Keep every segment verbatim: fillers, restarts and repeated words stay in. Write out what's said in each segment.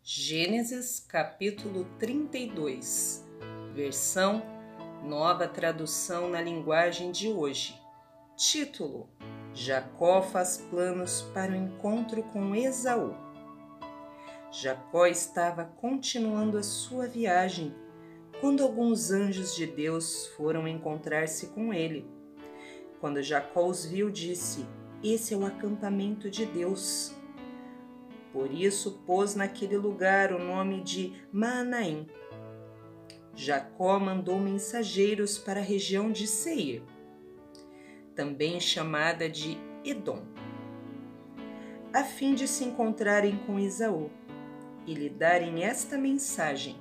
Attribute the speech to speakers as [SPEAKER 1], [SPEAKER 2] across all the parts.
[SPEAKER 1] Gênesis capítulo trinta e dois, versão Nova Tradução na Linguagem de Hoje. Título: Jacó faz planos para o encontro com Esaú. Jacó estava continuando a sua viagem quando alguns anjos de Deus foram encontrar-se com ele. Quando Jacó os viu, disse: "Esse é o acampamento de Deus." Por isso pôs naquele lugar o nome de Maanaim. Jacó mandou mensageiros para a região de Seir, também chamada de Edom, a fim de se encontrarem com Esaú e lhe darem esta mensagem: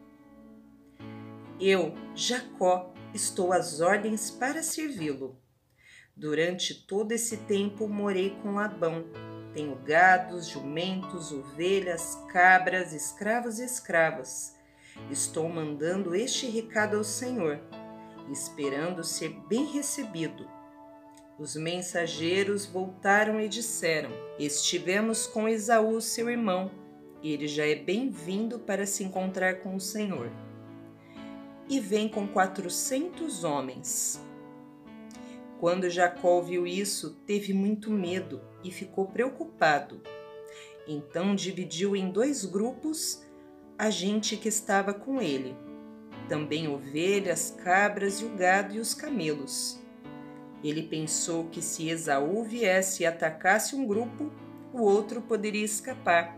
[SPEAKER 1] "Eu, Jacó, estou às ordens para servi-lo. Durante todo esse tempo morei com Labão. Tenho gados, jumentos, ovelhas, cabras, escravos e escravas. Estou mandando este recado ao Senhor, esperando ser bem recebido." Os mensageiros voltaram e disseram: "Estivemos com Esaú, seu irmão. Ele já é bem-vindo para se encontrar com o Senhor. E vem com quatrocentos homens." Quando Jacó viu isso, teve muito medo e ficou preocupado. Então dividiu em dois grupos a gente que estava com ele, também ovelhas, cabras e o gado e os camelos. Ele pensou que se Esaú viesse e atacasse um grupo, o outro poderia escapar.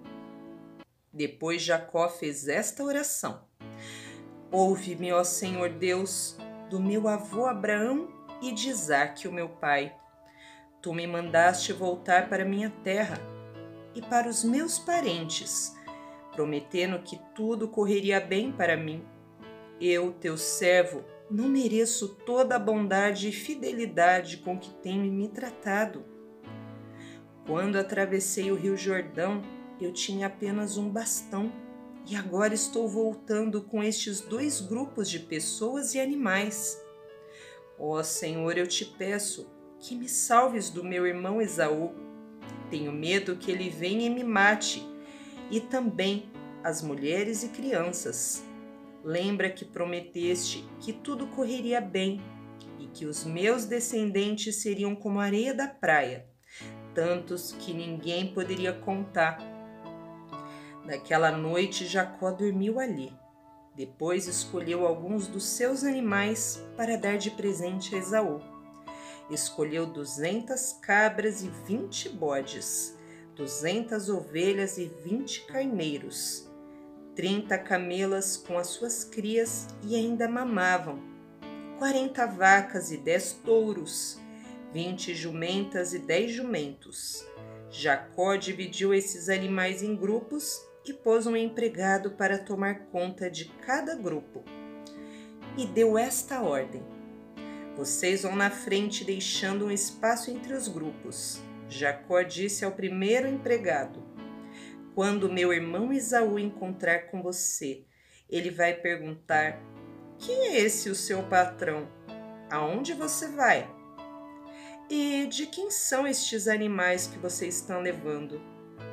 [SPEAKER 1] Depois Jacó fez esta oração: "Ouve-me, ó Senhor Deus, do meu avô Abraão e de Isaque, o meu pai. Tu me mandaste voltar para minha terra e para os meus parentes, prometendo que tudo correria bem para mim. Eu, teu servo, não mereço toda a bondade e fidelidade com que tem me tratado. Quando atravessei o rio Jordão, eu tinha apenas um bastão, e agora estou voltando com estes dois grupos de pessoas e animais. Ó Senhor, eu te peço que me salves do meu irmão Esaú. Tenho medo que ele venha e me mate, e também as mulheres e crianças. Lembra que prometeste que tudo correria bem e que os meus descendentes seriam como a areia da praia, tantos que ninguém poderia contar." Naquela noite Jacó dormiu ali. Depois escolheu alguns dos seus animais para dar de presente a Esaú. Escolheu duzentas cabras e vinte bodes, duzentas ovelhas e vinte carneiros, trinta camelas com as suas crias e ainda mamavam, quarenta vacas e dez touros, vinte jumentas e dez jumentos. Jacó dividiu esses animais em grupos e pôs um empregado para tomar conta de cada grupo. E deu esta ordem: "Vocês vão na frente, deixando um espaço entre os grupos." Jacó disse ao primeiro empregado: "Quando meu irmão Esaú encontrar com você, ele vai perguntar: 'Quem é esse o seu patrão? Aonde você vai? E de quem são estes animais que vocês estão levando?'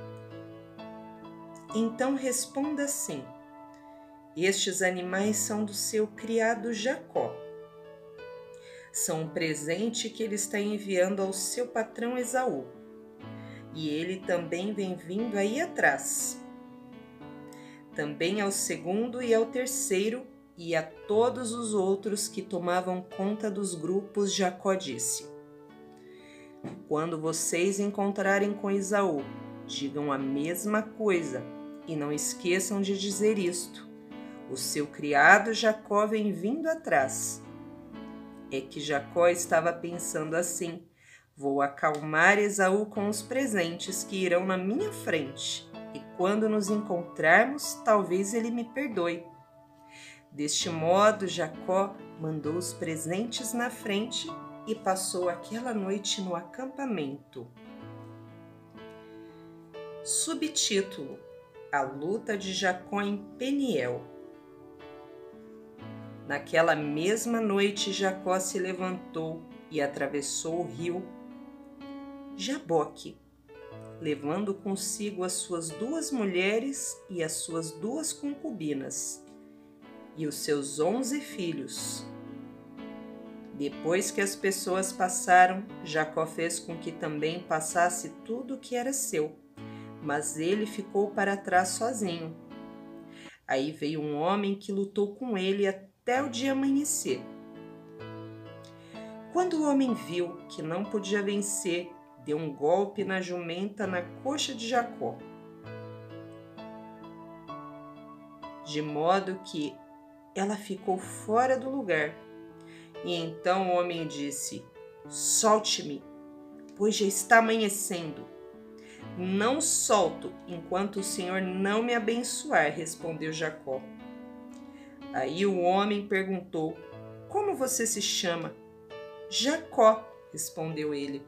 [SPEAKER 1] Então responda assim: 'Estes animais são do seu criado Jacó. São um presente que ele está enviando ao seu patrão Esaú. E ele também vem vindo aí atrás. Também ao segundo e ao terceiro e a todos os outros que tomavam conta dos grupos." Jacó disse: "Quando vocês encontrarem com Esaú, digam a mesma coisa e não esqueçam de dizer isto: 'O seu criado Jacó vem vindo atrás.'" É que Jacó estava pensando assim: "Vou acalmar Esaú com os presentes que irão na minha frente, e quando nos encontrarmos, talvez ele me perdoe." Deste modo, Jacó mandou os presentes na frente e passou aquela noite no acampamento. Subtítulo: A luta de Jacó em Peniel. Naquela mesma noite, Jacó se levantou e atravessou o rio Jaboque. levando consigo as suas duas mulheres e as suas duas concubinas, e os seus onze filhos. Depois que as pessoas passaram, Jacó fez com que também passasse tudo o que era seu, mas ele ficou para trás sozinho. Aí veio um homem que lutou com ele até o dia amanhecer. Quando o homem viu que não podia vencer, deu um golpe na jumenta na coxa de Jacó, de modo que ela ficou fora do lugar. E então o homem disse: solte-me, pois já está amanhecendo. Não solto enquanto o Senhor não me abençoar, respondeu Jacó. Aí o homem perguntou: como você se chama? Jacó, respondeu ele.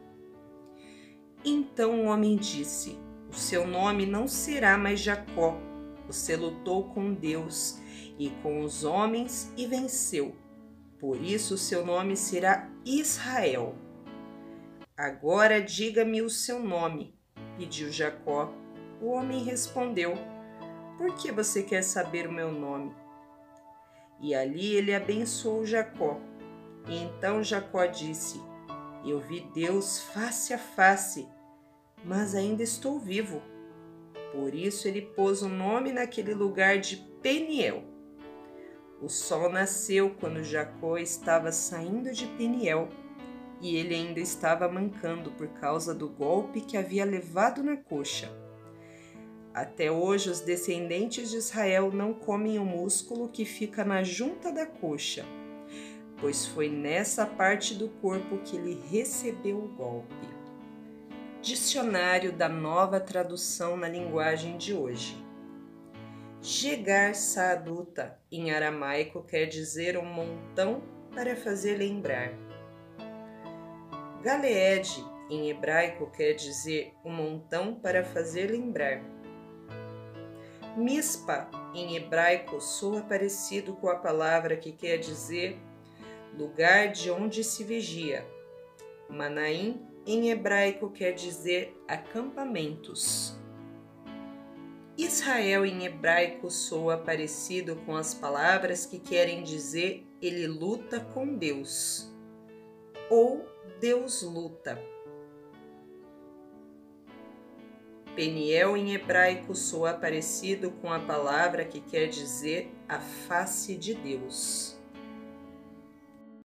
[SPEAKER 1] Então o homem disse: o seu nome não será mais Jacó. Você lutou com Deus e com os homens e venceu. Por isso o seu nome será Israel. Agora diga-me o seu nome, pediu Jacó. O homem respondeu: por que você quer saber o meu nome? E ali ele abençoou Jacó. E então Jacó disse: eu vi Deus face a face, mas ainda estou vivo. Por isso ele pôs o nome naquele lugar de Peniel. O sol nasceu quando Jacó estava saindo de Peniel, e ele ainda estava mancando por causa do golpe que havia levado na coxa. Até hoje os descendentes de Israel não comem o músculo que fica na junta da coxa, pois foi nessa parte do corpo que ele recebeu o golpe. Dicionário da Nova Tradução na linguagem de hoje. Jegar Saaduta, em aramaico, quer dizer um montão para fazer lembrar. Galeed, em hebraico, quer dizer um montão para fazer lembrar. Mispa, em hebraico, soa parecido com a palavra que quer dizer lugar de onde se vigia. Manaim, em hebraico, quer dizer acampamentos. Israel, em hebraico, soa parecido com as palavras que querem dizer ele luta com Deus, ou Deus luta. Peniel, em hebraico, soa parecido com a palavra que quer dizer a face de Deus.